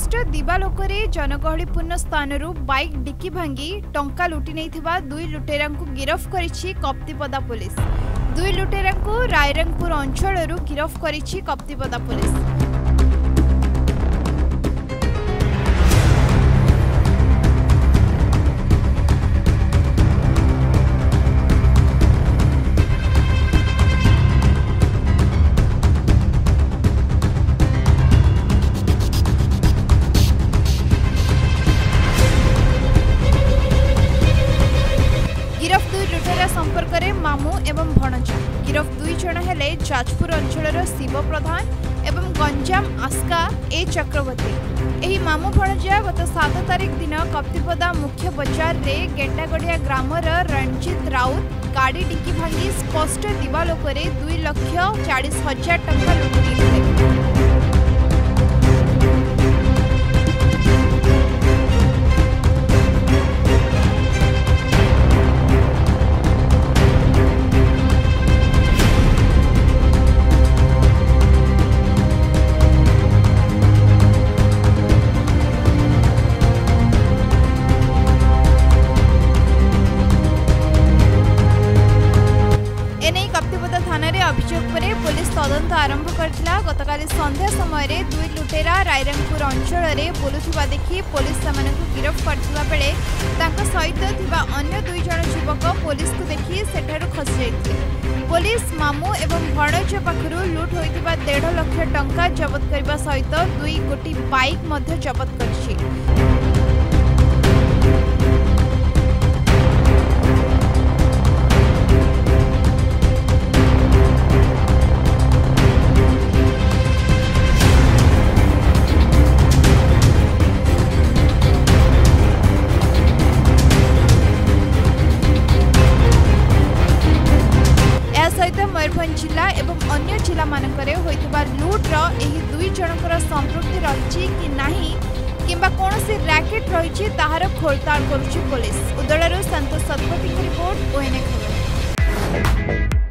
स्पष्ट दिवालोकरे जनगहलीपूर्ण स्थानरू bike dicky भांगी टंका लुटि नैथिबा दुई लुटेरांकु गिरफ करिछि कप्तिपदा पुलिस। दुई लुटेरांकु रायरंगपुर अंचलरू गिरफ करिछि कप्तिपदा पुलिस। गिरफ दुई लुटेरा संपर्क में मामू एवं भणजा। गिरफ दुई जन हेले जाजपुर अंचल शिव प्रधान एवं गंजाम आस्का ए चक्रवर्ती। एही मामू भणजा गत 7 तारिख दिन कप्तिपदा मुख्य बजार रे गेंडागड़िया ग्रामर रणजित राउत गाड़ी डिक्की भांगी स्पष्ट दिवालोकरे 2,40,000 टंका लुटि। कप्तिपदा थाना रे अभियोग पर पुलिस तदंत आरंभ करथिला। गतकाली संध्या समय रे दुई लुटेरा रायरंगपुर अंचल रे बुलुथिबा देखि पुलिस सेमानकु गिरफ करथिबा बेले तांका सहित थिबा अन्य दुई जण युवक पुलिस को देखि सेठारु खसी जायथिले। पुलिस मामू एवं भणज पाखरु लूट होइथिबा 1.5 लाख टंका जब्त करबा सहित 2 गोटी बाइक मध्ये जब्त करछि। मयूरभंज जिला एवं अन्य जिला मानकरे होइथिबा लूट्र एही दुई जनकर संपृक्ति रहिछि कि नाही किंबा कोनोसी रैकेट रहिछि ताहार खोलताड़ करुछि पुलिस। उदळारो संतोष सतपथी रिपोर्ट ओएनए खबर।